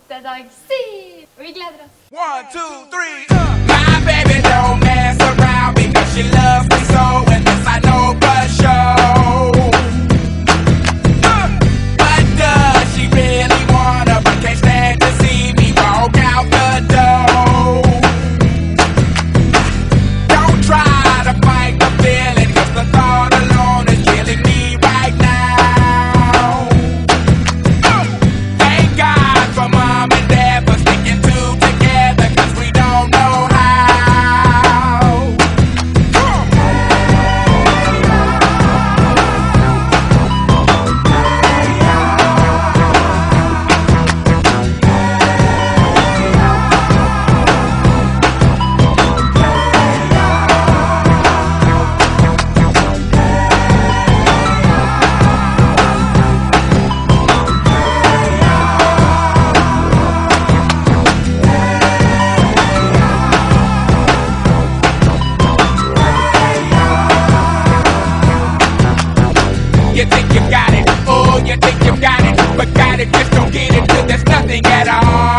lite dag. Si! Og vi gleder oss. 1, 2, 3, My baby don't mess around because she loves me so, and this I know for sure. But does she really wanna, but can't stand to see me walk out the door? Don't try to fight the feeling, cause the thought alone is killing me right now. Thank God for mom and dad for sticking two together, cause we don't know how. You think you got it, oh, you think you got it, but got it, just don't get it till there's nothing at all.